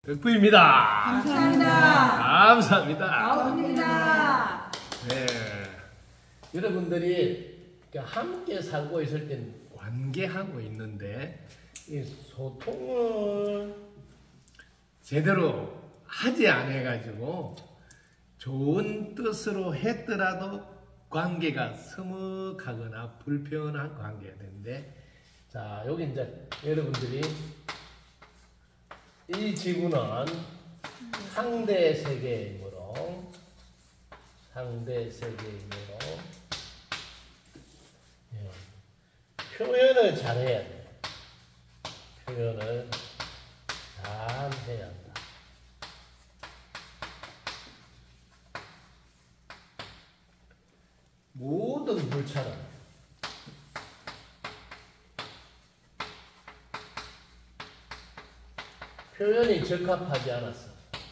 덕부입니다. 감사합니다. 감사합니다. 감사합니다. 네. 여러분들이 함께 살고 있을 땐 관계하고 있는데 이 소통을 제대로 하지 않아가지고 좋은 뜻으로 했더라도 관계가 서먹하거나 불편한 관계가 되는데, 자, 여기 이제 여러분들이 이 지구는 상대 세계이므로 표현을 잘해야 돼. 표현을 잘 해야 한다. 모든 불찰은 표현이 적합하지 않았어.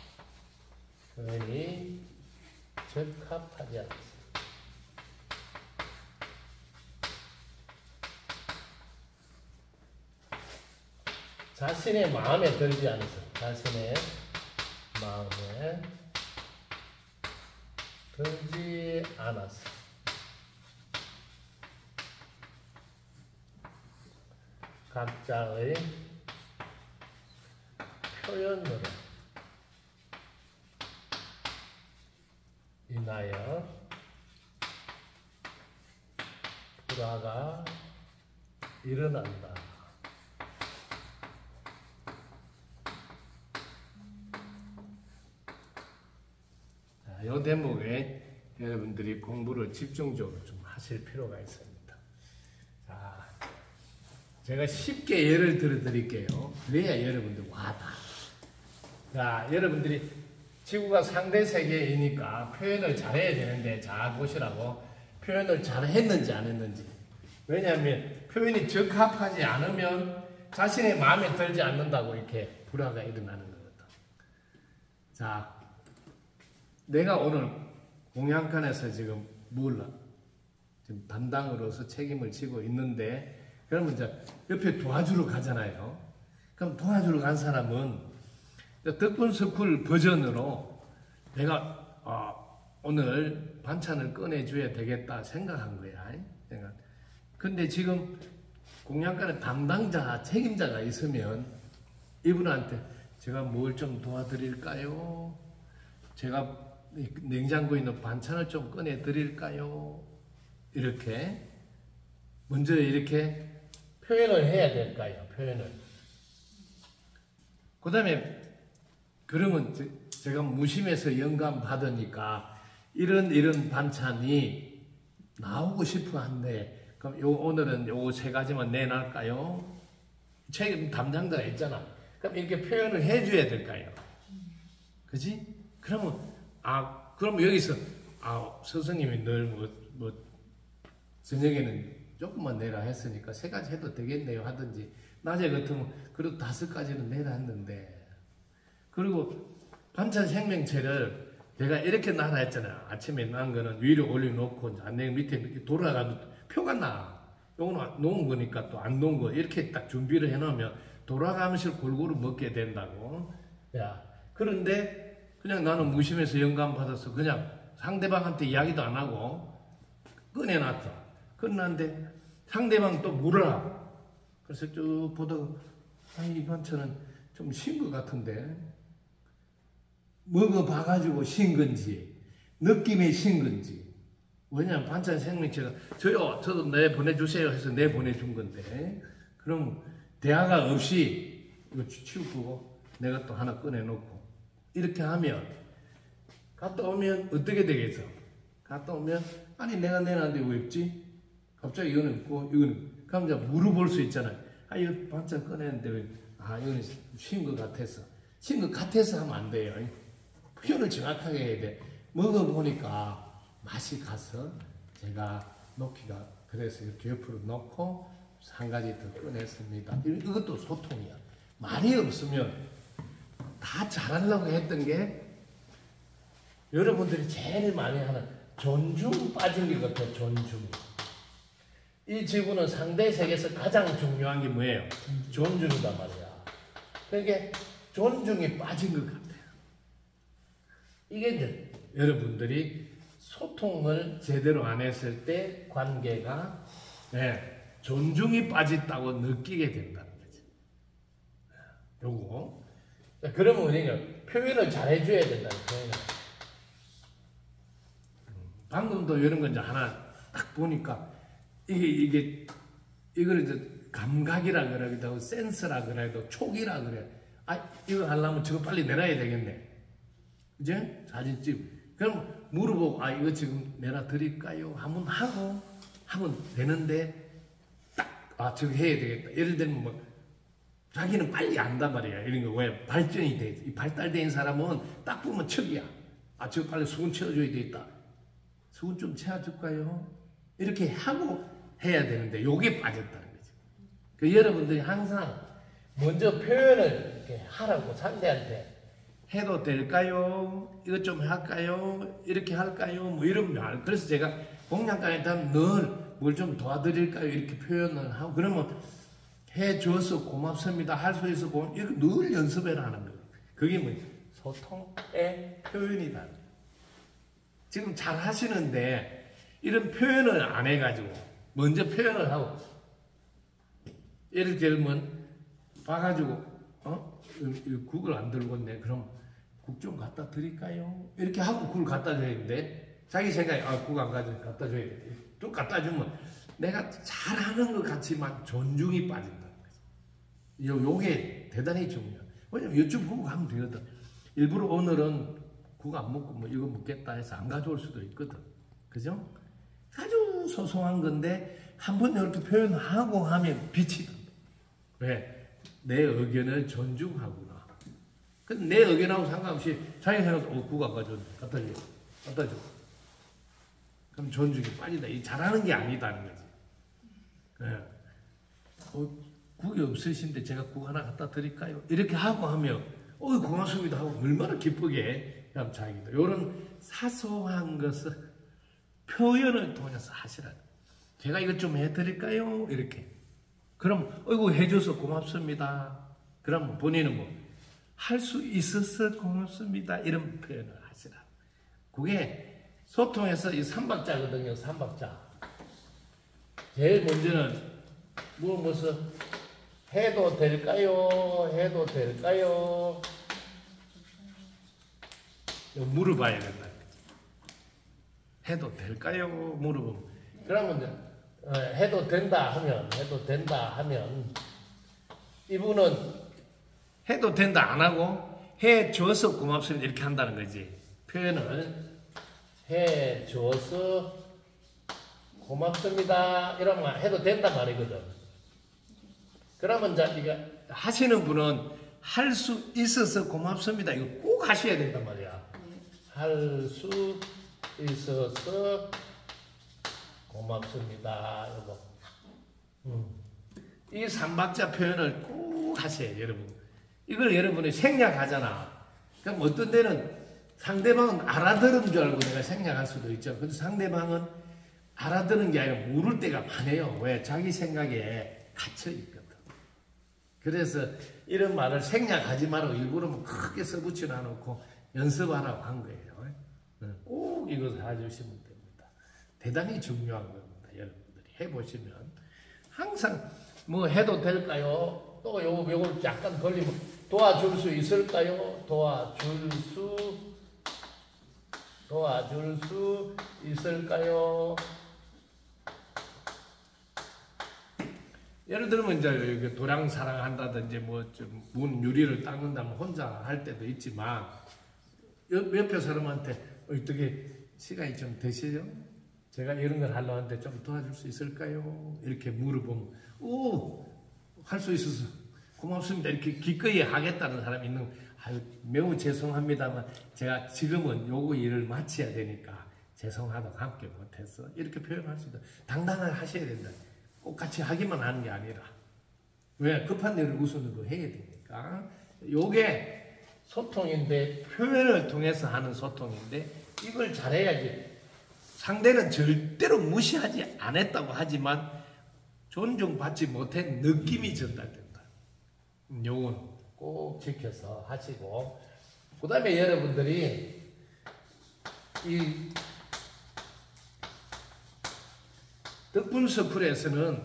표현이 적합하지 않았어. 자신의 마음에 들지 않았어. 자신의 마음에 들지 않았어. 각자의 표현으로 인하여 불화가 일어난다. 자, 이 대목에 여러분들이 공부를 집중적으로 좀 하실 필요가 있습니다. 자, 제가 쉽게 예를 들어 드릴게요. 그래야 여러분들 와다. 자, 여러분들이 지구가 상대 세계이니까 표현을 잘해야 되는데, 잘 보시라고. 표현을 잘했는지 안 했는지. 왜냐하면 표현이 적합하지 않으면 자신의 마음에 들지 않는다고 이렇게 불화가 일어나는 거거든. 자, 내가 오늘 공양간에서 지금 지금 담당으로서 책임을 지고 있는데, 그러면 이제 옆에 도와주러 가잖아요. 그럼 도와주러 간 사람은 덕분스쿨 버전으로 내가 오늘 반찬을 꺼내줘야 되겠다 생각한 거야. 근데 지금 공양간에 담당자, 책임자가 있으면 이분한테 제가 뭘 좀 도와드릴까요? 제가 냉장고에 있는 반찬을 좀 꺼내드릴까요? 이렇게 먼저 이렇게 표현을 해야 될까요? 표현을. 그 다음에 그러면 제가 무심해서 영감 받으니까 이런 반찬이 나오고 싶어 한데, 그럼 오늘은 요 세 가지만 내놔할까요? 책임 담당자가 있잖아. 그럼 이렇게 표현을 해줘야 될까요? 그지? 그러면 그럼 여기서 스승님이 늘 저녁에는 조금만 내라 했으니까 3가지 해도 되겠네요 하든지, 낮에 같으면 그래도 5가지는 내라 했는데, 그리고 반찬 생명체를 내가 이렇게 놔라 했잖아요. 아침에 난 거는 위로 올려놓고 내 밑에 돌아가도 표가 나. 요거는 놓은 거니까 또 안 놓은 거 이렇게 딱 준비를 해놓으면 돌아가면서 골고루 먹게 된다고. 야, 그런데 그냥 나는 무심해서 영감 받아서 그냥 상대방한테 이야기도 안 하고 꺼내놨어. 끝났는데 상대방 또 물어라. 그래서 쭉 보다가 이 반찬은 좀 신 것 같은데, 먹어봐가지고 신 건지 느낌이 신 건지. 왜냐면 반찬 생명체가 저도 내 보내주세요 해서 내 보내준 건데, 그럼 대화가 없이 이거 치우고 내가 또 하나 꺼내놓고 이렇게 하면 갔다 오면 어떻게 되겠어? 갔다 오면 아니 내가 내놨는데 왜 없지? 갑자기 이거는 없고 이거는, 그럼 이제 물어볼 수 있잖아요. 이거 반찬 꺼냈는데 왜 이거는 신 것 같아서. 신 것 같아서 하면 안 돼요. 표현을 정확하게 해야 돼. 먹어보니까 맛이 가서 제가 놓기가 그래서 이렇게 옆으로 놓고 1가지 더 꺼냈습니다. 이것도 소통이야. 말이 없으면 다 잘하려고 했던 게 여러분들이 제일 많이 하는 존중 빠진 것 같아요. 존중. 이 지구는 상대 세계에서 가장 중요한 게 뭐예요? 존중이단 말이야. 그러니까 존중이 빠진 것 같아요. 이게 이제 여러분들이 소통을 제대로 안 했을 때 관계가 존중이 빠졌다고 느끼게 된다는 거죠. 요거. 그러면 우리가 표현을 잘 해줘야 된다는 표현을. 방금도 이런 거 이제 하나 딱 보니까 이걸 이제 감각이라 그러기도 하고 센스라 그래도 촉이라 그래. 아, 이거 하려면 저거 빨리 내놔야 되겠네. 이제 사진 찍. 그럼 물어보고 아 이거 지금 내놔 드릴까요? 하면 되는데 딱 저거 해야 되겠다. 예를 들면 뭐 자기는 빨리 안단 말이야. 이런 거 왜 발전이 돼. 이 발달된 사람은 딱 보면 척이야. 아 저거 빨리 수건 채워줘야 되겠다. 수건 좀 채워줄까요? 이렇게 하고 해야 되는데 요게 빠졌다는 거죠. 그 여러분들이 항상 먼저 표현을 이렇게 하라고 상대한테 해도 될까요? 이것 좀 할까요? 이렇게 할까요? 뭐 이런 말. 그래서 제가 공양간에 가면 늘 뭘 좀 도와드릴까요? 이렇게 표현을 하고 그러면 해줘서 고맙습니다. 할 수 있어 고맙. 이거 늘 연습을 하는 거예요. 그게 뭐 소통의 표현이다. 지금 잘 하시는데 이런 표현을 안 해가지고 먼저 표현을 하고 예를 들면 봐가지고 국을 안 들고 있네. 그럼 국 좀 갖다 드릴까요? 이렇게 하고 국을 갖다 줘야 되는데 자기 생각에 국 안 가지고 갖다 줘야 돼. 좀 갖다 주면 내가 잘하는 것 같지만 존중이 빠진다는 거죠. 요게 대단히 중요해요. 왜냐면 요즘 국 가면 되거든. 일부러 오늘은 국 안 먹고 뭐 이거 먹겠다 해서 안 가져올 수도 있거든. 그죠? 아주 소소한 건데 한번 이렇게 표현하고 하면 빛이 난다. 왜? 내 의견을 존중하구나. 근데 내 의견하고 상관없이 자기 생각해서 국 안 가져온 갖다 줘. 갖다 줘. 그럼 존중이 빠진다. 이 잘하는 게 아니다는 거지. 국이 없으신데 제가 국 하나 갖다 드릴까요? 이렇게 하고 하면 고맙습니다 하고 얼마나 기쁘게 그럼 자기도 이런 사소한 것을 표현을 통해서 하시라. 제가 이것 좀 해드릴까요? 이렇게. 그럼 해줘서 고맙습니다. 그럼 본인은 뭐 할 수 있어서 고맙습니다. 이런 표현을 하시라. 그게 소통에서 이 3박자거든요. 3박자. 제일 먼저는 무엇을 해도 될까요? 해도 될까요? 물어봐야 된다. 해도 될까요? 물어보면. 그러면 해도 된다 하면 이분은 해도 된다 안 하고 해줘서 고맙습니다 이렇게 한다는 거지. 표현을 해줘서 고맙습니다 이러면 해도 된단 말이거든. 그러면 이거 하시는 분은 할 수 있어서 고맙습니다 이거 꼭 하셔야 된단 말이야. 할 수 있어서 고맙습니다. 이 3박자 표현을 꼭 하세요, 여러분. 이걸 여러분이 생략하잖아. 그럼 어떤 데는 상대방은 알아들은 줄 알고 내가 생략할 수도 있죠. 근데 상대방은 알아듣는 게 아니라 모를 때가 많아요. 왜? 자기 생각에 갇혀 있거든. 그래서 이런 말을 생략하지 말고 일부러 뭐 크게 써붙여 놔놓고 연습하라고 한 거예요. 꼭 이것을 해주시면 됩니다. 대단히 중요한 겁니다. 여러분들이 해보시면 항상 뭐 해도 될까요? 또 요걸 약간 걸리면 도와줄 수 있을까요? 도와줄 수 있을까요? 예를 들면 이제 도량 사랑한다든지 뭐 좀 문 유리를 닦는다면 혼자 할 때도 있지만 옆에 사람한테 어떻게 시간이 좀 되시죠? 제가 이런 걸 하려고 하는데 좀 도와줄 수 있을까요? 이렇게 물어보면 할 수 있어서 고맙습니다. 이렇게 기꺼이 하겠다는 사람이 있는 매우 죄송합니다만 제가 지금은 요거 일을 마쳐야 되니까 죄송하다고 함께 못해서 이렇게 표현할 수 있다. 당당하게 하셔야 된다. 꼭 같이 하기만 하는 게 아니라 왜? 급한 일을 우선으로 해야 되니까 요게 소통인데 표현을 통해서 하는 소통인데 이걸 잘해야지. 상대는 절대로 무시하지 않았다고 하지만 존중받지 못한 느낌이 전달된다. 요건 꼭 꼭 지켜서 하시고, 그 다음에 여러분들이 이 덕분서클에서는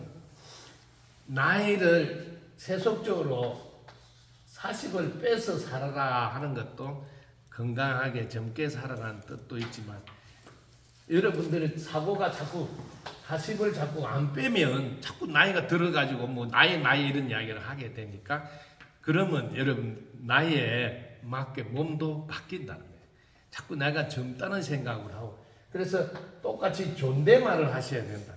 나이를 세속적으로 40을 빼서 살아라 하는 것도 건강하게 젊게 살아가는 뜻도 있지만, 여러분들의 사고가 자꾸 40을 자꾸 안 빼면 자꾸 나이가 들어가지고 뭐 나이 이런 이야기를 하게 되니까, 그러면 여러분 나이에 맞게 몸도 바뀐다는 거예요. 자꾸 내가 젊다는 생각을 하고, 그래서 똑같이 존댓말을 하셔야 된다는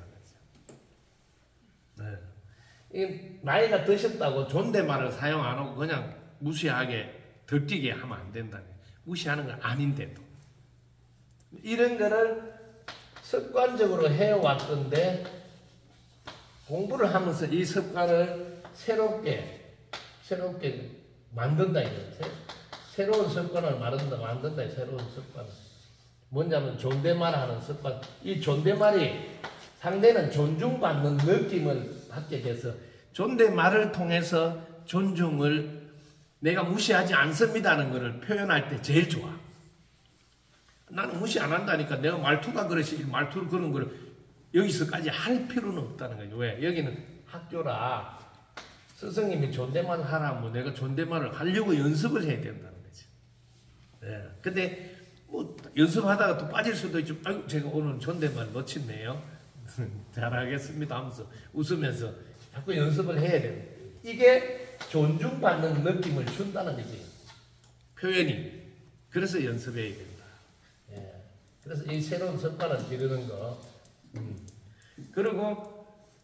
거죠. 네. 이 나이가 드셨다고 존댓말을 사용 안 하고 그냥 무시하게 들뛰게 하면 안 된다는 거예요. 무시하는 건 아닌데도 이런 거를 습관적으로 해왔던데, 공부를 하면서 이 습관을 새롭게 만든다 이거죠. 새로운 습관을 만든다. 새로운 습관. 뭐냐면 존댓말 하는 습관. 이 존댓말이 상대는 존중받는 느낌을 받게 돼서, 존댓말을 통해서 존중을 내가 무시하지 않습니다는 것을 표현할 때 제일 좋아. 나는 무시 안 한다니까 내가 말투가 그러시, 말투를 그런 거를 여기서까지 할 필요는 없다는 거죠. 왜? 여기는 학교라 스승님이 존댓말 하라면 내가 존댓말을 하려고 연습을 해야 된다는 거지. 네. 근데 뭐 연습하다가 또 빠질 수도 있죠. 아이고 제가 오늘 존댓말 놓쳤네요. 잘하겠습니다 하면서 웃으면서 자꾸 연습을 해야 돼요. 이게 존중받는 느낌을 준다는 거지. 표현이. 그래서 연습해야 된다. 예. 그래서 이 새로운 습관을 기르는 거. 그리고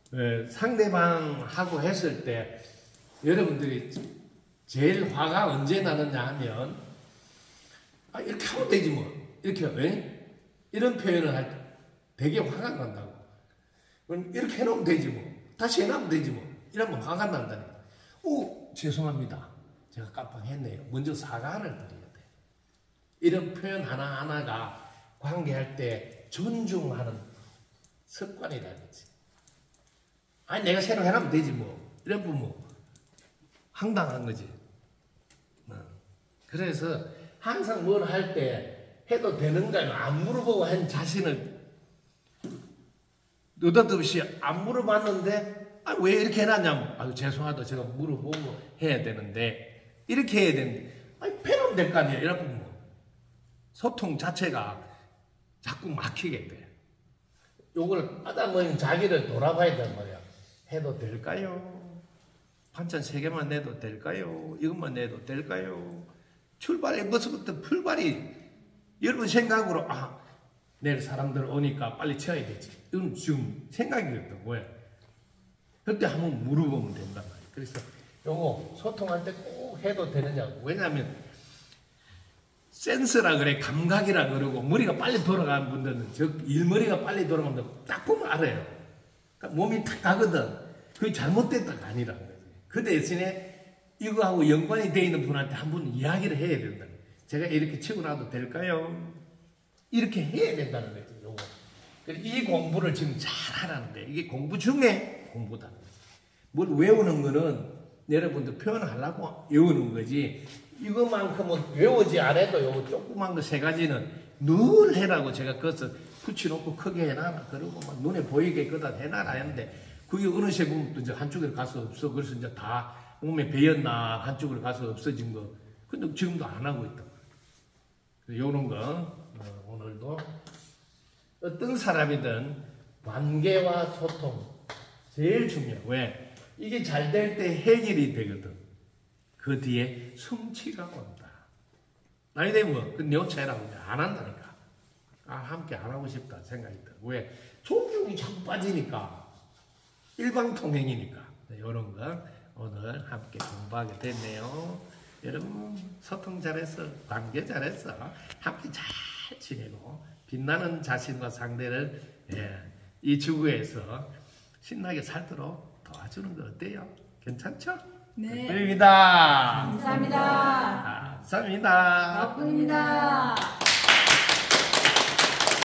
상대방하고 했을 때 여러분들이 제일 화가 언제 나느냐 하면, 이렇게 하면 되지 뭐, 이렇게 왜? 이런 표현을 할 때 되게 화가 난다고. 그럼 이렇게 해놓으면 되지 뭐, 다시 해놓으면 되지 뭐, 이러면 화가 난다니. 오, 죄송합니다, 제가 깜빡했네요. 먼저 사과를 드려야 돼. 이런 표현 하나하나가 관계할 때 존중하는 습관이라든지. 아니 내가 새로 해놓으면 되지 뭐, 이러면 뭐 황당한 거지. 그래서 항상 뭘 할 때 해도 되는가요? 안 물어보고 한 자신을 느닷없이 안 물어봤는데, 왜 이렇게 해놨냐면, 죄송하다, 제가 물어보고 해야 되는데, 이렇게 해야 되는데, 패놓으면 될 거 아니야. 이러면 뭐 소통 자체가 자꾸 막히게 돼. 요걸 하다 보면 자기를 돌아봐야 된단 말이야. 해도 될까요? 반찬 3개만 내도 될까요? 이것만 내도 될까요? 출발의 모습부터 풀발이 여러분 생각으로, 내일 사람들 오니까 빨리 치워야 되지. 이건 지금 생각이거든. 왜? 그때 한번 물어보면 된단 말이야. 그래서 요거 소통할 때 꼭 해도 되느냐고. 왜냐하면 센스라 그래, 감각이라 그러고, 머리가 빨리 돌아가는 분들은, 일머리가 빨리 돌아가면 딱 보면 알아요. 그러니까 몸이 탁 가거든. 그게 잘못됐다가 아니라는 거지. 그 대신에 이거하고 연관이 되어 있는 분한테 한번 이야기를 해야 된다. 제가 이렇게 치고 나도 될까요? 이렇게 해야 된다는 거지. 요거. 이 공부를 지금 잘 하라는데, 이게 공부 중에 공부다. 뭘 외우는 거는 여러분들 표현하려고 외우는 거지, 이것만큼은 외우지 않아도 요거 조그만 거 3가지는 늘 해라고 제가 그것을 붙여놓고 크게 해놔라. 그러고 막 눈에 보이게 그다 해놔라 했는데, 그게 어느새 보면 또 이제 한쪽으로 가서 없어. 그래서 이제 다 몸에 배였나 한쪽으로 가서 없어진 거. 근데 지금도 안 하고 있다. 요런 거 오늘도 어떤 사람이든 관계와 소통 제일 중요해. 왜? 이게 잘 될 때 해결이 되거든. 그 뒤에 성취가 온다. 나이 되면 그 녀차이라고 안 한다니까. 함께 안 하고 싶다 생각이 들어. 왜? 존중이 자꾸 빠지니까. 일방통행이니까. 이런 거 오늘 함께 공부하게 됐네요. 여러분 소통 잘했어. 관계 잘했어. 함께 잘 지내고 빛나는 자신과 상대를 이 지구에서 신나게 살도록 도와주는 거 어때요? 괜찮죠? 네. 덕분입니다. 감사합니다. 감사합니다. 덕분입니다.